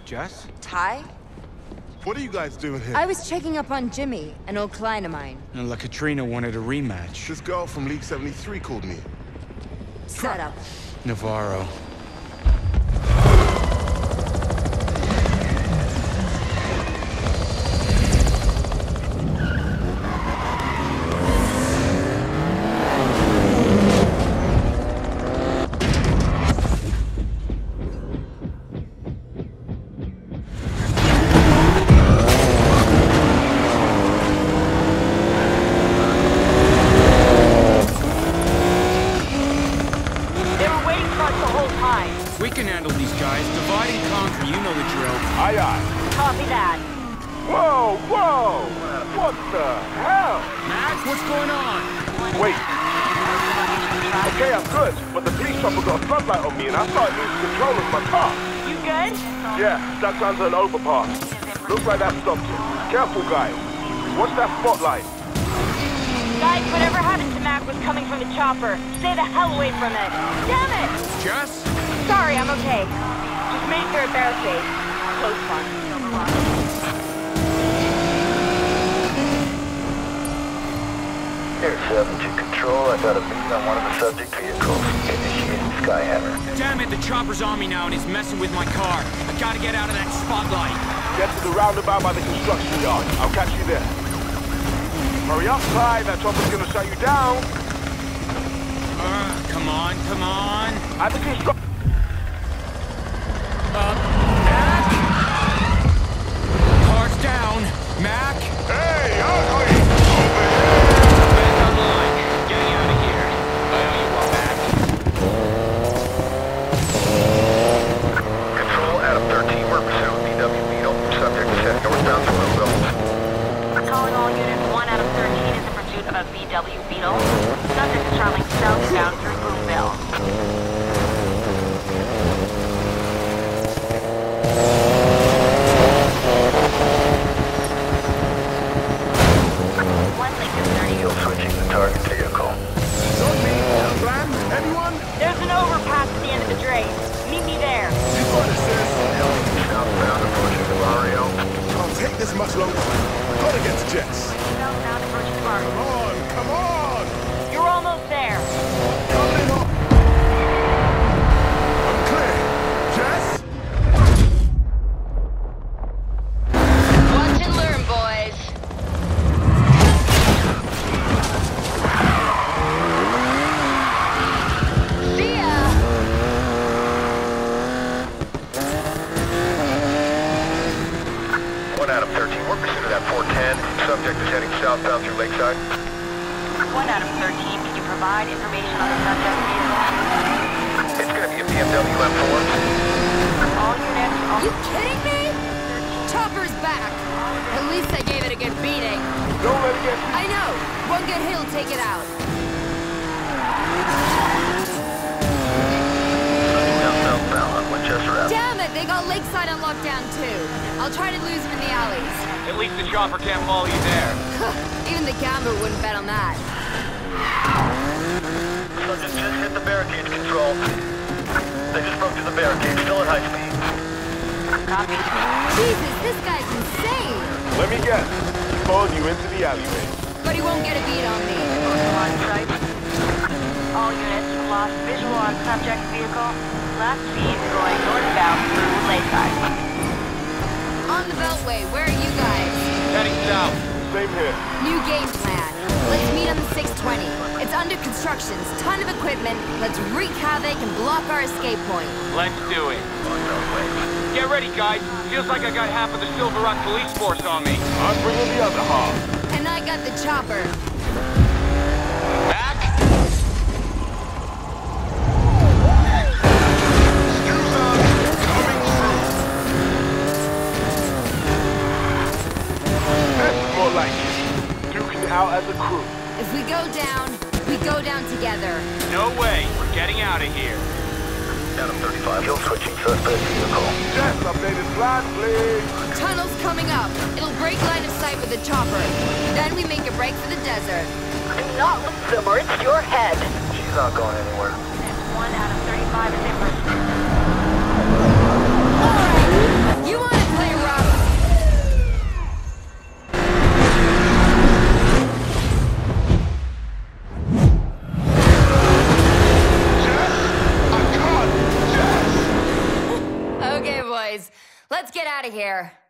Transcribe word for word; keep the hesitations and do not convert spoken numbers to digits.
Jess? Ty? What are you guys doing here? I was checking up on Jimmy, an old client of mine. And La Katrina wanted a rematch. This girl from League seventy-three called me. Set up. Navarro. We can handle these guys. Divide and conquer, you know the drill. Aye, aye. Copy that. Whoa, whoa! What the hell? Max, what's going on? Wait. Okay, I'm good, but the police chopper got a floodlight on me and I started losing control of my car. You good? Yeah, stuck under an overpass. Looks like that stopped it. Careful, guys. Watch that spotlight. Guys, whatever happened to Mac was coming from the chopper. Stay the hell away from it. Damn it! Jess? Sorry, I'm okay. Just made it through a barricade. Close one. Air seven to control. I got a beat on one of the subject vehicles. Initiating Skyhammer. Damn it, the chopper's on me now and he's messing with my car. I gotta get out of that spotlight. Get to the roundabout by the construction yard. I'll catch you there. Hurry up, Ty. That chopper's gonna shut you down. Uh, come on, come on. At the construction... Uh, Mac? Car's down. Mac? Hey, ugly! Back on the line. Getting out of here. I owe you one back. Control, Adam thirteen, we're pursuing B W Beetle. Subject is heading northbound to Louisville. Calling all units, one out of thirteen is in pursuit of a V W Beetle. Subject is traveling southbound through Boonville. One Lincoln thirty. Still switching the target vehicle. Not me. Plan? Anyone? There's an overpass at the end of the drain. Meet me there. You got it, sis. Southbound approaching the Barrio. Can't take this much longer. Gotta get to Jess. Southbound approaching the bar. Come on, come on! You're almost there. Coming up! I'm clear. Jess? Watch and learn, boys. See ya! One Adam thirteen, we're pursuing that four ten. Subject is heading southbound through Lakeside. One out of thirteen, can you provide information on the subject vehicle? It's gonna be a B M W M four. All units, all... You kidding me? Chopper's back. At least I gave it a good beating. Don't let it get... I know. One good hit'll take it out. Now southbound on Winchester Avenue. Damn it, they got Lakeside on lockdown too. I'll try to lose him in the alleys. At least the chopper can't follow you there. Even the gambler wouldn't bet on that. Subject just hit the barricade control. They just broke through the barricade, still at high speed. Copy. Jesus, this guy's insane. Let me guess. He followed you into the alleyway. But he won't get a beat on me. On site. All units, lost visual on subject vehicle. Last speed going northbound through Lakeside. On the Beltway, where are you guys? Heading south. Same here. New game plan. Let's meet on the six twenty. It's under construction, ton of equipment. Let's wreak havoc and block our escape point. Let's do it. Get ready, guys. Feels like I got half of the Silver Rock police force on me. I'm bringing the other half. And I got the chopper. Back? That's more like it. Duking it out as a crew. If we go down, we go down together. No way. We're getting out of here. Adam thirty-five, kill switching suspect vehicle. Jess, updated plan, please. Tunnel's coming up. It'll break line of sight with the chopper. Then we make a break for the desert. Do not lose them or it's your head. She's not going anywhere. One out of thirty-five is in pursuit. All right. You boys. Let's get out of here.